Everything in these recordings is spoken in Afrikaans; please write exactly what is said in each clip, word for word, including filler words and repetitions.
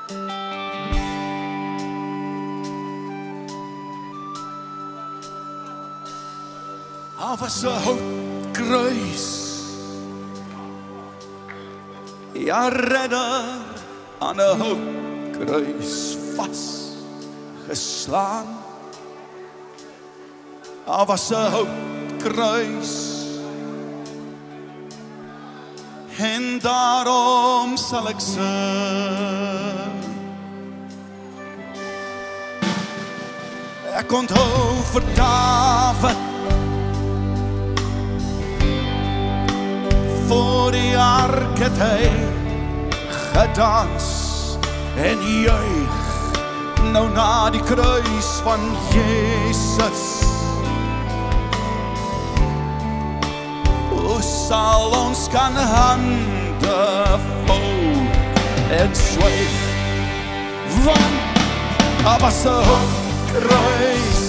Daar was 'n houtkruis, ja, redder aan 'n houtkruis vasgeslaan. Daar was 'n houtkruis, en daarom sal ek sing. Ek onthou vir Dawid, voor die ark het hy gedans en juig nou na die kruis van Jesus. Hoe sal ons kan hande vou en swyg, want daar was 'n houtkruis,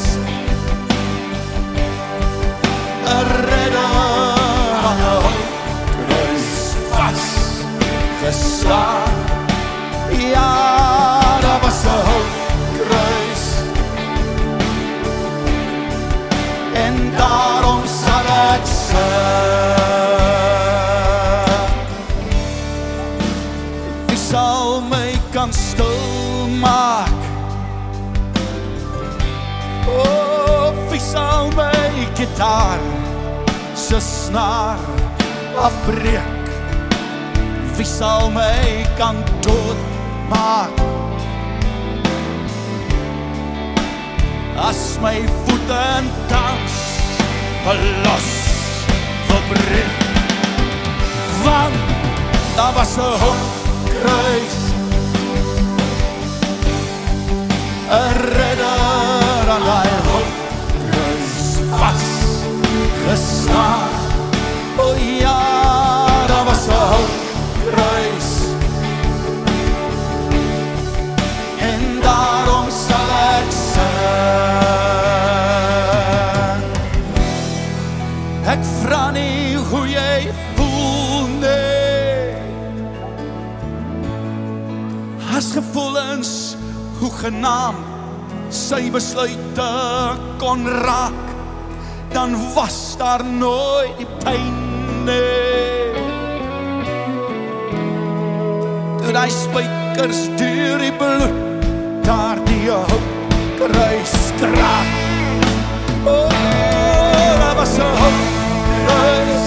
'n redder aan 'n houtkruis vasgeslaan. Ja, daar was 'n houtkruis, en daarom sal ek sing. Wie sal my kan stil maak? Oh, wie sal my gitaar se snaar afbreek? Wie sal my kan doodmaak? As my voete dans los verbreek, want daar was 'n houtkruis, 'n redder aan daai houtkruis vasgeslaan. O ja, daar was 'n houtkruis, en daarom sal ek sing. Ek vra nie hoe jy voel nie, as gevoelens hoegenaamd sy besluite kon raak, dan was daar nooit die pyn nie. Toe die spykers deur die bloed daar die houtkruis kraak. Oh, daar was 'n houtkruis,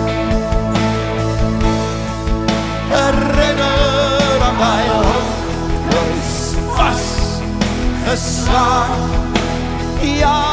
'n redder aan daai houtkruis vasgeslaan. Ja,